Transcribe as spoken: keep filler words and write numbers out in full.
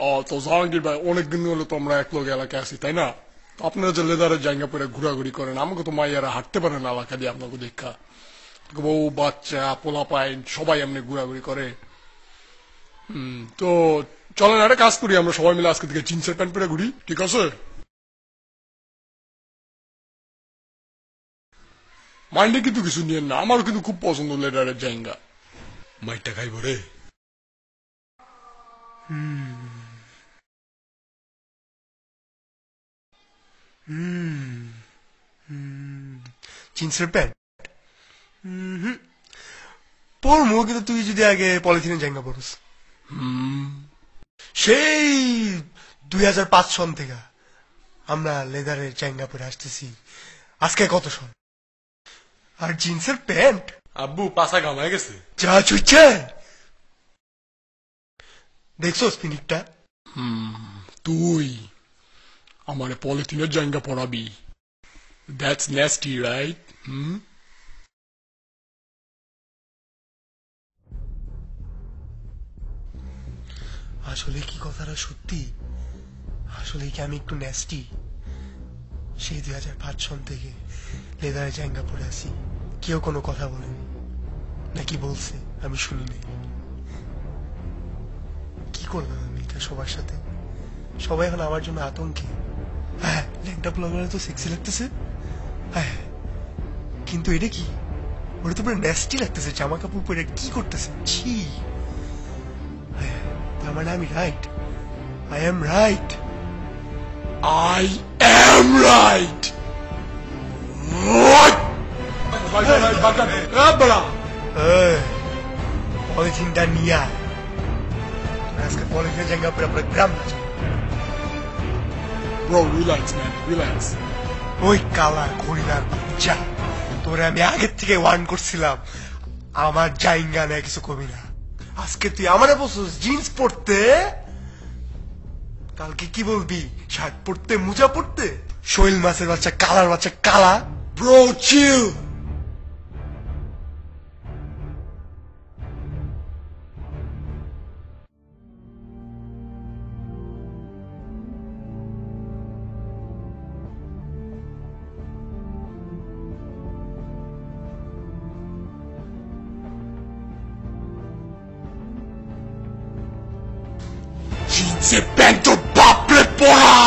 ও তো জাহাঙ্গীর ভাই অনেকদিন হলো তো আমরা এক লোক এলাকায় আছি তাই না? আপনারা যে লেদারের জায়গা পরে ঘোরাঘুরি করেন আমাকে তো মাইয়ারা হাঁটতে পারে না এলাকা দিয়ে আপনাকে দেখা বউ বাচ্চা পোলা পাইন সবাই এমনি ঘোরাঘুরি করে। হম তো চলেন একটা কাজ করি আমরা সবাই মিলে আজকে থেকে জিন্সের প্যান্ট পরে ঘুরি, ঠিক আছে? মাইন্ডে কিন্তু কিছু নিয়েন না, আমারও কিন্তু খুব পছন্দ লেদারের জায়গা। মাইটটা খাইব রে। জিন্সের প্যান্ট পরমু, কিন্তু তুই যদি আগে পলিথিনের জায়গা পড়স। সেই দুই হাজার পাঁচ সন থেকে আমরা লেদারের জায়গা পরে আসতেছি, আজকে কত সন? আর জিন্সের প্যান্ট আব্বু পাশা গামায় গেছে। যা চুইছে দেখছো স্পিনিকটা? তুই আমার পলিথিনের জায়গা পড়াবি? That's nasty right? হুম আসলে কি কথাটা সত্যি? আসলে কি আমি একটু নেস্টি? সেই দুই হাজার পাঁচ সন থেকে লেদারের জায়গা পরে আছি, কেউ কোনো কথা বলেনি, নাকি বলছে আমি শুনিনি? কি করলাম আমি এটা সবার সাথে? সবাই এখন আমার জন্য আতঙ্কে। হ্যাঁ ল্যাংটা পোলাগুলো তো সেক্সি লাগতেছে, হ্যাঁ কিন্তু এটা কি? ওটা তো পুরো নেস্টি লাগতেছে, জামা কাপড় পরে কি করতেছে? ছি। তার মানে আমি right, I am right, I am right. পলিথিনটা নিয়ে আজকে পলিথিনের জায়গা পরে আপনার গ্রাম। Bro, relax, man, relax. ওই কালা ঘড়িদার বাচ্চা, তোরে আমি আগের থেকে ওয়ার্ন করছিলাম আমার জায়গা নেই কিছু কবি না। আজকে তুই আমারে বলছিস জিন্স পরতে, কালকে কি বলবি শার্ট পরতে, মোজা পরতে? শৈল মাছের বাচ্চা, কালার বাচ্চা, কালা। Bro, chill. জিন্সের প্যান্ট তোর বাপরে পড়া।